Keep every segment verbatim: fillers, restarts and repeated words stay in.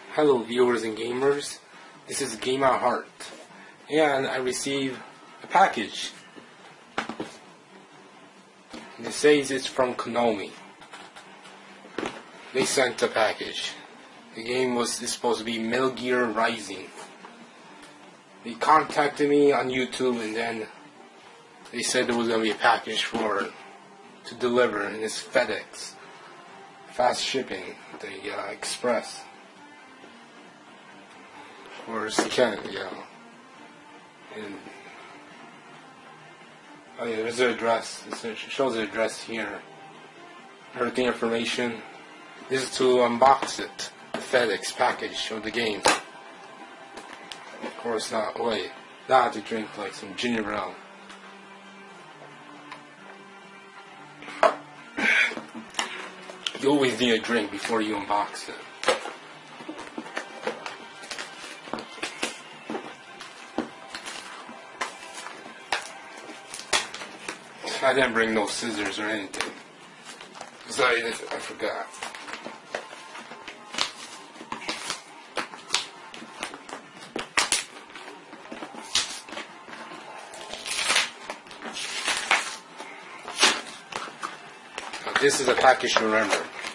Hello viewers and gamers, this is Game at Heart, and I received a package. And it says it's from Konami. They sent a package. The game was supposed to be Metal Gear Rising. They contacted me on YouTube and then they said there was going to be a package for to deliver, and it's FedEx. Fast shipping, the uh, express. Of course, you can, you know. And, oh yeah, there's the address. It shows the address here. Everything information. This is to unbox it. The FedEx package of the game. Of course not. Wait, now I have to drink like some ginger ale. You always need a drink before you unbox it. I didn't bring no scissors or anything. Because I, I forgot. Now, this is a package to remember.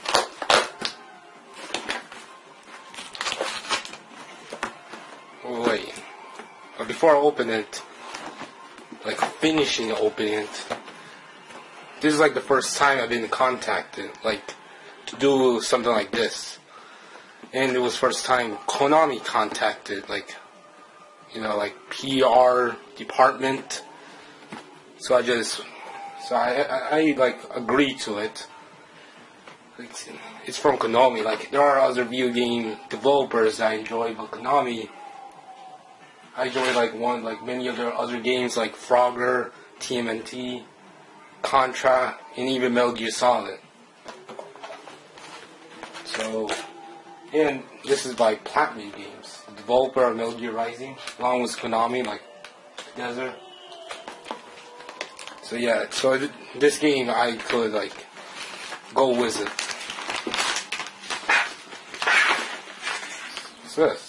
Oh, wait. But before I open it, like finishing opening it, this is like the first time I've been contacted, like, to do something like this. And it was first time Konami contacted, like, you know, like P R department. So I just, so I, I, I like, agreed to it. It's, it's from Konami. Like, there are other video game developers that I enjoy, but Konami, I enjoy, like, one, like, many of their other games, like Frogger, T M N T, Contra, and even Metal Gear Solid. So, and this is by Platinum Games, the developer of Metal Gear Rising, along with Konami, like, together. So yeah, so th this game I could, like, go visit. What's this?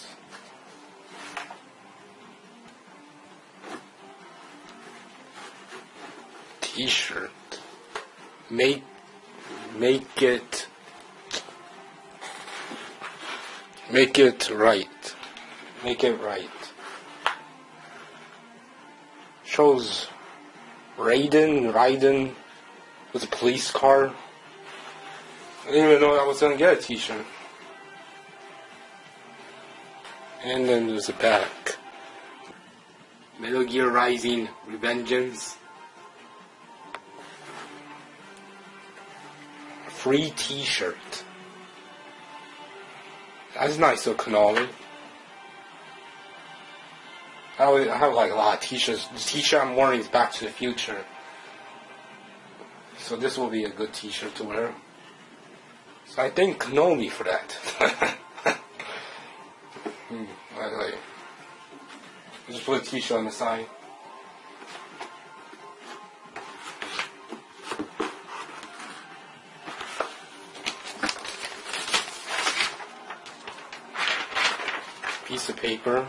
T-shirt. Make make it make it right. Make it right. Shows Raiden Raiden with a police car. I didn't even know I was gonna get a T-shirt. And then there's a back. Metal Gear Rising Revengeance. Free T-shirt. That's nice, so Konami. I always, I have like a lot of T-shirts. The T-shirt I'm wearing is Back to the Future, so this will be a good T-shirt to wear. So I thank Konami for that. hmm, I like. Just put a T-shirt on the side. Piece of paper.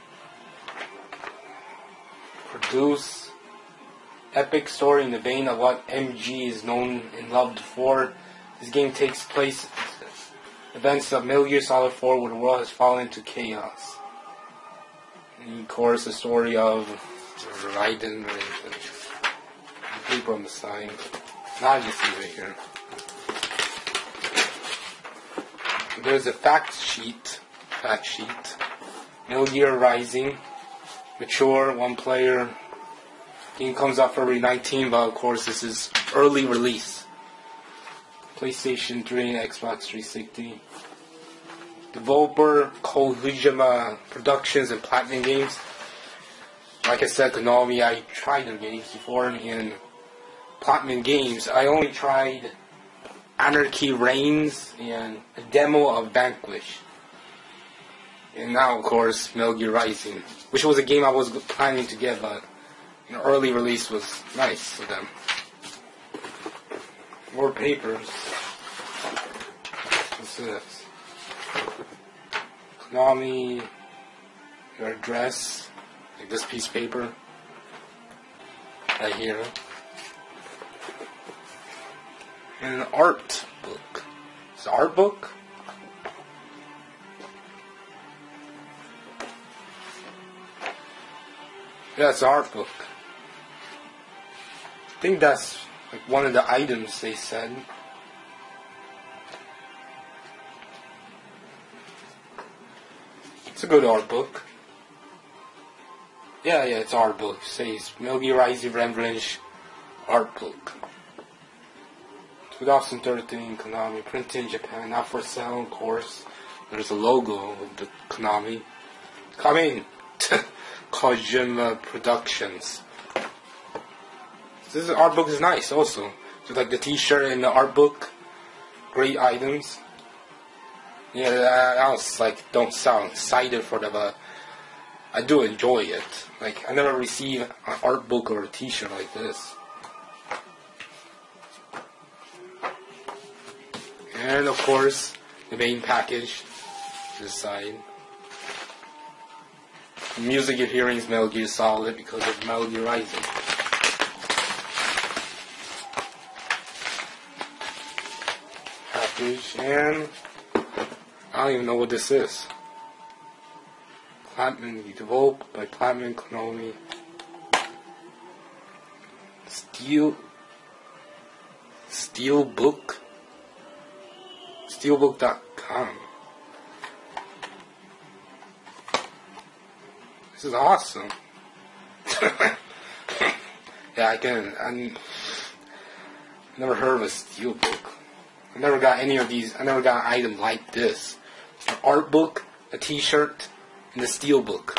Produce epic story in the vein of what M G is known and loved for. This game takes place events of Metal Gear Solid four, where the world has fallen into chaos. And of course, the story of Raiden. Paper on the side. Now I just leave it here. There's a fact sheet. Fact sheet. Metal Gear Rising, mature, one player. Game comes out February nineteenth, but of course this is early release. PlayStation three and Xbox three sixty. Developer Kojima Productions and Platinum Games. Like I said, Konami, I tried their games before, and Platinum Games, I only tried Anarchy Reigns and a demo of Vanquish. And now, of course, Metal Gear Rising, which was a game I was planning to get, but you know, early release was nice for them. More papers. What's this? Konami, your address, like this piece of paper, right here, and an art book. It's an art book? Yeah, it's an art book. I think that's like one of the items they said. It's a good art book. Yeah, yeah, it's art book. It says Metal Gear Rising Revengeance art book. twenty thirteen Konami, printed in Japan, not for sale, of course. There's a logo of the Konami. Coming! Kojima Productions. This art book is nice also. So like the t-shirt and the art book, great items. Yeah, I was like, don't sound excited for them, but I do enjoy it. Like, I never received an art book or a t-shirt like this. And of course, the main package, this side. The music you're hearing is Metal Gear Solid because of Metal Gear Rising. Package, and I don't even know what this is. Platinum developed by Platinum Konami. Steel Steelbook Steelbook dot com. This is awesome. Yeah, I can. I never heard of a steelbook. I never got any of these. I never got an item like this. An art book, a t-shirt, and a steelbook.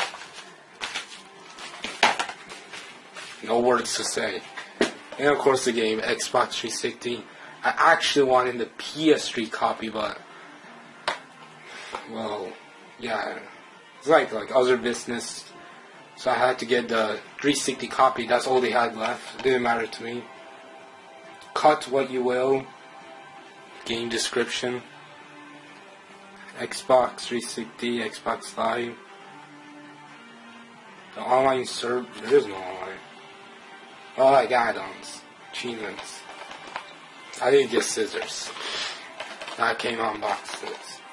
No words to say. And of course the game, Xbox three sixty. I actually wanted the P S three copy, but well, yeah, it's like like other business. So I had to get the three sixty copy. That's all they had left. It didn't matter to me. Cut what you will. Game description. Xbox three sixty, Xbox Live. The online server. There is no online. Oh, like add-ons. Achievements. I didn't get scissors. That came on boxes.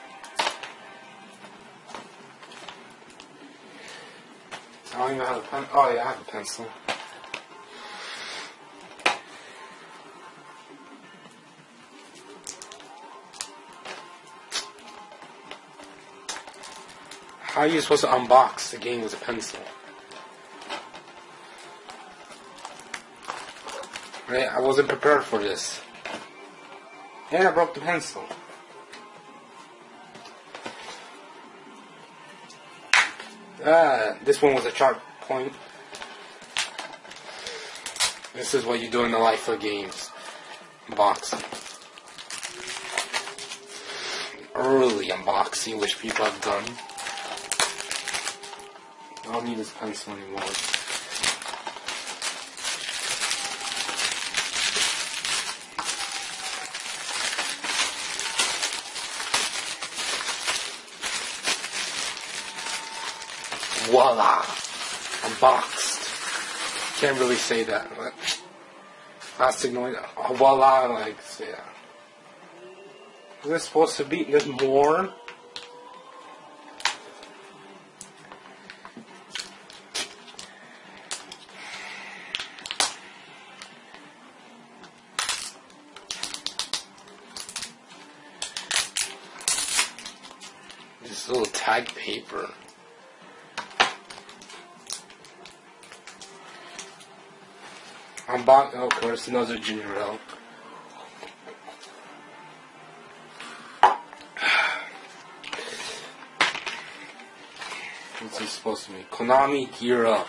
I don't even have a pen. Oh yeah, I have a pencil. How are you supposed to unbox the game with a pencil? Right, I wasn't prepared for this. And I broke the pencil. Ah, this one was a sharp point. This is what you do in the life of games. Unboxing. Early unboxing, which people have done. I don't need this pencil anymore. Voila! Unboxed. Can't really say that, but plastic noise. Oh, voila! Like, say that. Is this supposed to be? There's more. This little tag paper. Unbox, oh, of course, another ginger ale. What's this supposed to be? Konami Gear Up.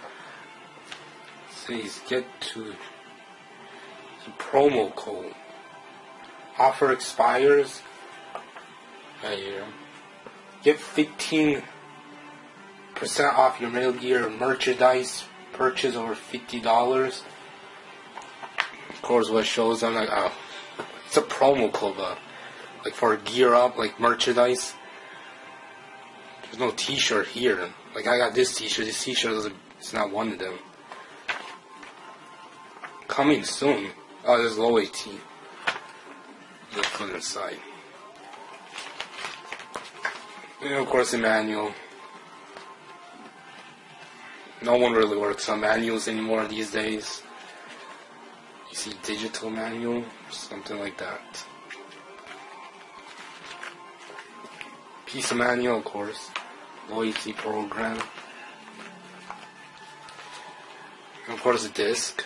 It says get to the promo code. Offer expires. Right here. Get fifteen percent off your Metal Gear merchandise purchase over fifty dollars. Of course, what shows, I'm like, oh, it's a promo code, uh, like for Gear Up, like merchandise. There's no t-shirt here. Like, I got this t-shirt. This t-shirt is, it's not one of them. Coming soon. Oh, there's low AT. Let's put it inside. And of course, the manual. No one really works on manuals anymore these days. You see digital manual, something like that. Piece of manual, of course. Low A T program. And of course, a disc.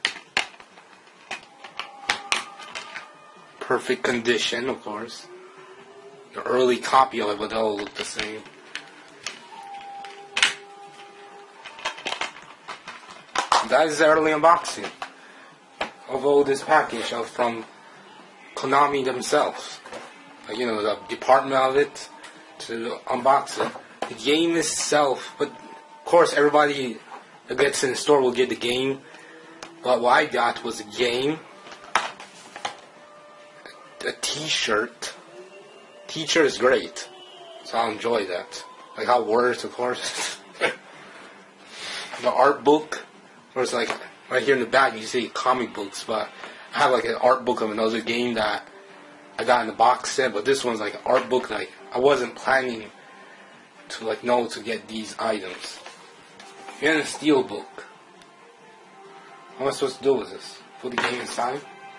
Perfect condition, of course. The early copy of it, but they'll look the same. That is the early unboxing of all this package from Konami themselves. Like, you know, the department of it to unbox it. The game itself, but of course everybody that gets in the store will get the game. But what I got was a game, a t-shirt. T-shirt is great, so I'll enjoy that. Like how words, of course. The art book. Of course, like right here in the back, you see comic books, but I have like an art book of another game that I got in the box set. But this one's like an art book. Like I wasn't planning to like know to get these items. And a steel book. What am I supposed to do with this? Put the game inside?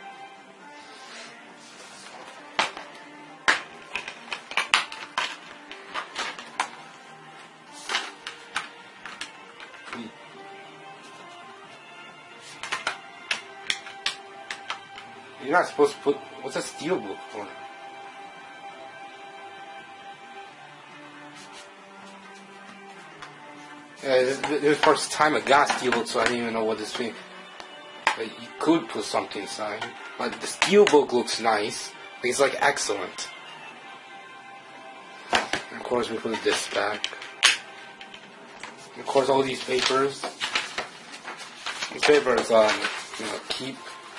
You're not supposed to put... What's a steel book for? Yeah, this, this was the first time I got steel book, so I didn't even know what this thing... But you could put something inside. But the steel book looks nice. It's like excellent. And of course we put this back. And of course all these papers. These papers, um, you know, keep...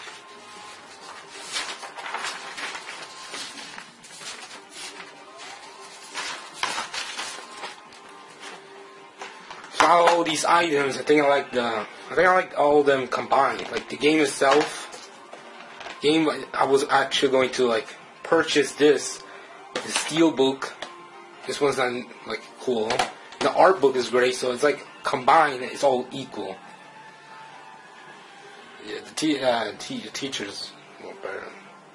All these items, I think I like the, I think I like all of them combined. Like the game itself, game I was actually going to like purchase this, the steel book. This one's not like cool. The art book is great, so it's like combined, it's all equal. Yeah, the te uh, te the teachers more better.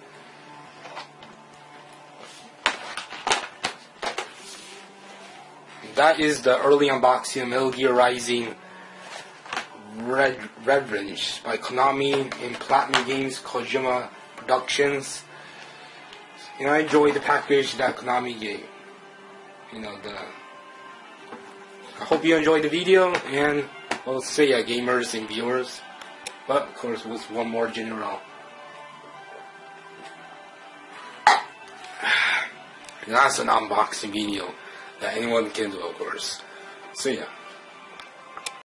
That is the early unboxing of Metal Gear Rising Red Revengeance by Konami and Platinum Games Kojima Productions. You know, I enjoyed the package that Konami gave. You know, the. I hope you enjoyed the video, and we'll see ya, gamers and viewers. But of course, with one more general. And that's an unboxing video that anyone can do, of course. See ya.